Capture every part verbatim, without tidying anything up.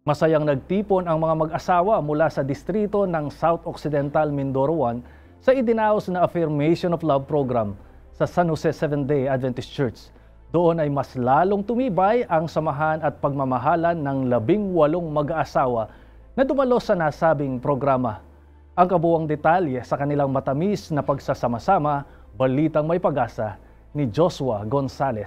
Masayang nagtipon ang mga mag-asawa mula sa distrito ng South Occidental Mindoro one sa idinaos na Affirmation of Love program sa San Jose Seventh-day Adventist Church. Doon ay mas lalong tumibay ang samahan at pagmamahalan ng labing walong mag-aasawa na dumalo sa nasabing programa. Ang kabuuang detalye sa kanilang matamis na pagsasama-sama, balitang may pag-asa ni Joshua Gonzalez.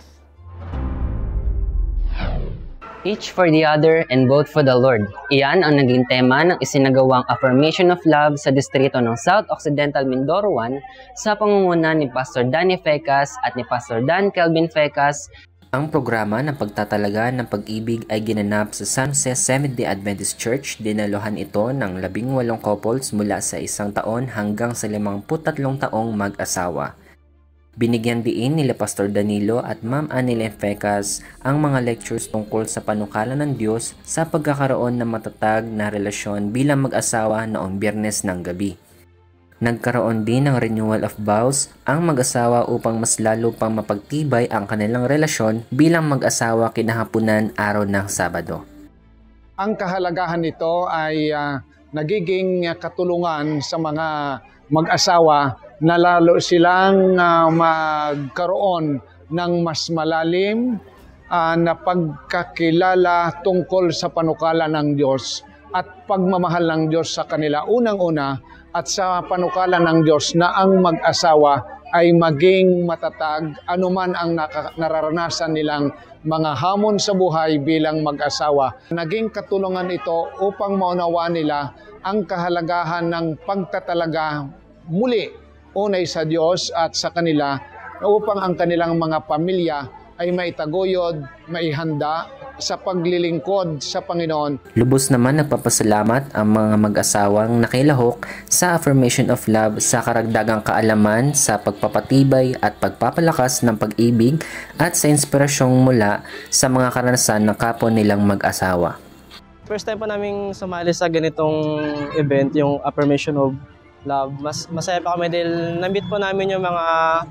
Each for the other and both for the Lord. Iyan ang naging tema ng isinagawang Affirmation of Love sa distrito ng South Occidental Mindoro one sa pangunguna ni Pastor Danny Fecas at ni Pastor Dan Kelvin Fecas. Ang programa ng pagtatalaga ng pag-ibig ay ginanap sa San Jose Seventh-day Adventist Church. Dinaluhan ito ng labing walong couples mula sa isang taon hanggang sa limangput tatlong taong mag-asawa. Binigyan diin nila Pastor Danilo at Ma'am Annelyn Fecas ang mga lectures tungkol sa panukala ng Diyos sa pagkakaroon ng matatag na relasyon bilang mag-asawa noong Biyernes ng gabi. Nagkaroon din ng renewal of vows ang mag-asawa upang mas lalo pang mapagtibay ang kanilang relasyon bilang mag-asawa kinahapunan araw ng Sabado. Ang kahalagahan nito ay uh, nagiging katulungan sa mga mag-asawa na lalo silang uh, magkaroon ng mas malalim uh, na pagkakilala tungkol sa panukala ng Diyos at pagmamahal ng Diyos sa kanila unang-una at sa panukala ng Diyos na ang mag-asawa ay maging matatag anuman ang nararanasan nilang mga hamon sa buhay bilang mag-asawa. Naging katulungan ito upang maunawaan nila ang kahalagahan ng pagtatalaga muli unay sa Diyos at sa kanila upang ang kanilang mga pamilya ay maitaguyod, maihanda sa paglilingkod sa Panginoon. Lubos naman nagpapasalamat ang mga mag-asawang nakilahok sa Affirmation of Love sa karagdagang kaalaman sa pagpapatibay at pagpapalakas ng pag-ibig at sa inspirasyong mula sa mga karanasan ng kapwa nilang mag-asawa. First time pa namin sumali sa ganitong event, yung Affirmation of Love. Mas masaya pa kami dahil na-meet po namin yung mga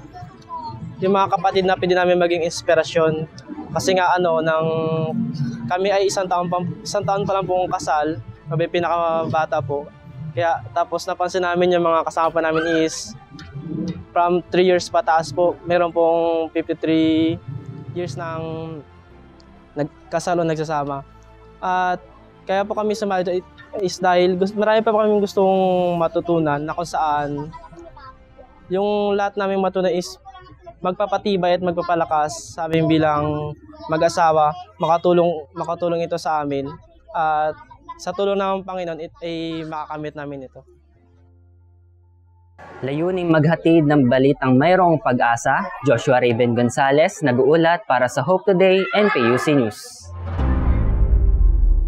yung mga kapatid na pwede namin maging inspirasyon. Kasi nga ano, nang kami ay isang taon pa, isang taon pa lang pong kasal, kami pinakabata po. Kaya tapos napansin namin yung mga kasama pa namin is from three years pataas po. Meron pong fifty-three years nang nagkasal o nagsasama. At kaya po kami sumali is dahil marami pa po kami gustong matutunan na kung saan yung lahat namin matutunan is magpapatibay at magpapalakas sa amin bilang mag-asawa, makatulong, makatulong ito sa amin at sa tulong ng Panginoon it, ay makakamit namin ito. Layuning maghatid ng balitang mayroong pag-asa, Joshua Raven Gonzalez, nag-uulat para sa Hope Today and P U C News.